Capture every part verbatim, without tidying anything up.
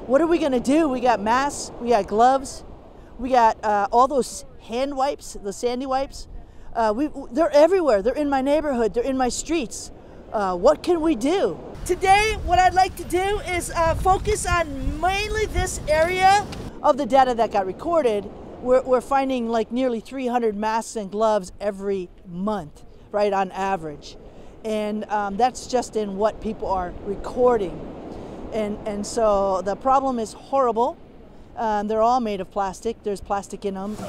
what are we gonna do? We got masks, we got gloves, we got uh, all those hand wipes, the sandy wipes. Uh, we, they're everywhere. They're in my neighborhood. They're in my streets. Uh, what can we do? Today, what I'd like to do is uh, focus on mainly this area of the data that got recorded. We're, we're finding like nearly three hundred masks and gloves every month, right, on average. And um, that's just in what people are recording. And, and so the problem is horrible. Um, they're all made of plastic. There's plastic in them.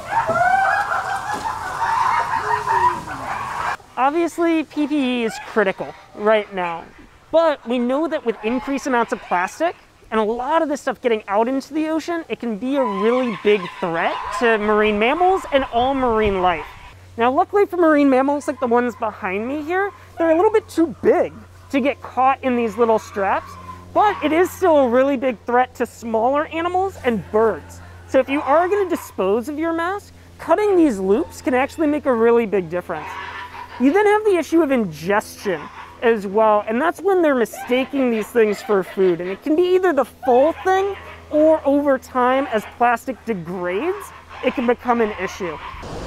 Obviously, P P E is critical right now, but we know that with increased amounts of plastic and a lot of this stuff getting out into the ocean, it can be a really big threat to marine mammals and all marine life. Now, luckily for marine mammals like the ones behind me here, they're a little bit too big to get caught in these little straps, but it is still a really big threat to smaller animals and birds. So if you are going to dispose of your mask, cutting these loops can actually make a really big difference. You then have the issue of ingestion as well, and that's when they're mistaking these things for food. And it can be either the full thing, or over time, as plastic degrades, it can become an issue.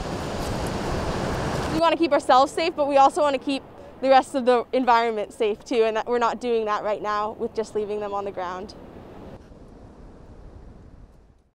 We want to keep ourselves safe, but we also want to keep the rest of the environment safe too, and that we're not doing that right now with just leaving them on the ground.